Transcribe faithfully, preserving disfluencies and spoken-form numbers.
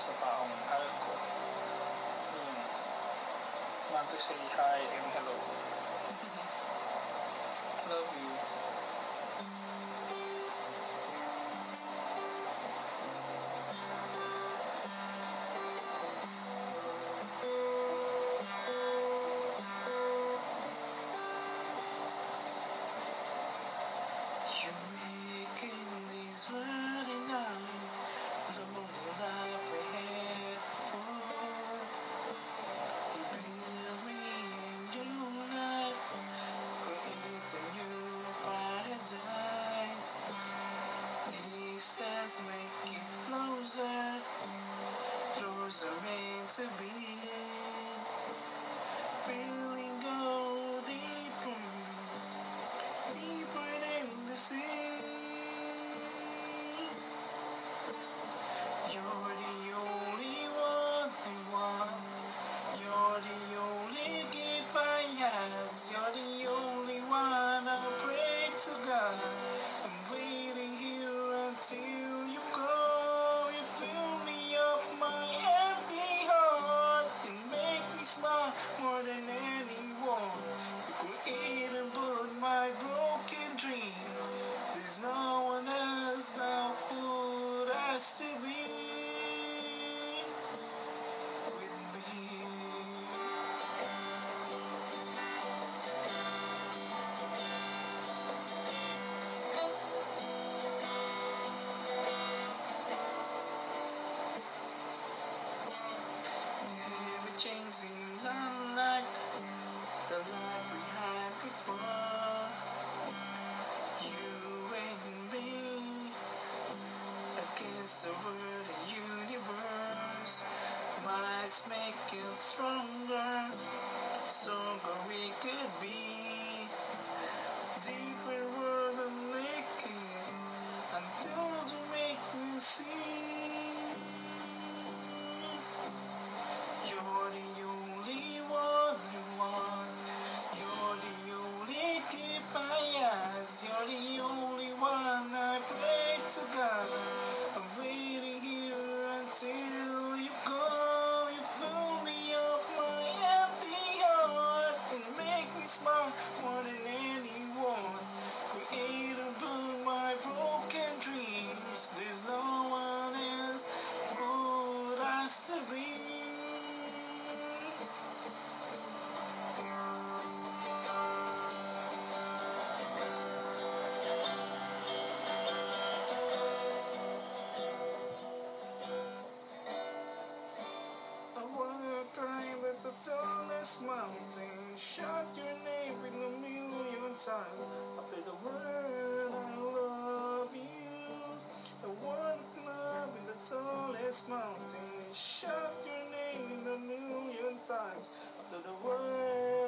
sa taong mahal ko. Yun. Want to say hi and hello. Love you. You making these worthy night, lonely life we had before. You bring me new life, create a new paradise. Distance make it closer, closer meant to be. Feeling go deeper, deeper than the sea. You're the only one I want. You're the only gift I ask. You're the only one I pray to God. I'm waiting here until you go. You fill me up my empty heart and make me smile more than anyone. You create and put my broken dream. There's no one else now who has to be with me. Everything seems unlike the life we had before. You and me against the world and universe. Might make it stronger, stronger we could be. Different world of making until you make me see. You're the only one you want. You're the only gift I ask. You're the only one I pray to God. I'm waiting here until you go. You fill me up my empty heart and make me smile more than anyone. Create and build my broken dreams. There's no one else who has to be. I wanna climb at the tallest mountain, shout your name with a million times. After the word I love you, I wanna climb in the tallest mountain, shout your name a million times. After the word